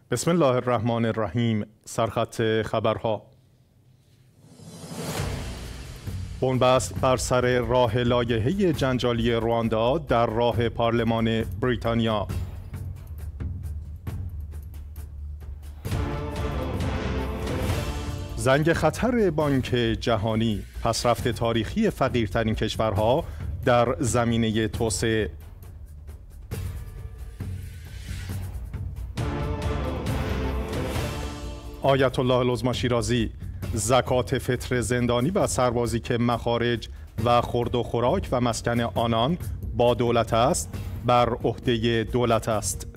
بسم الله الرحمن الرحیم. سرخط خبرها. بنبست بر سر راه لایحه جنجالی رواندا در راه پارلمان بریتانیا. زنگ خطر بانک جهانی، پسرفت تاریخی فقیرترین کشورها در زمینه توسعه. آیت الله العظمی شیرازی: زکات فطر زندانی و سربازی که مخارج و خورد و خوراک و مسکن آنان با دولت است، بر عهده دولت است.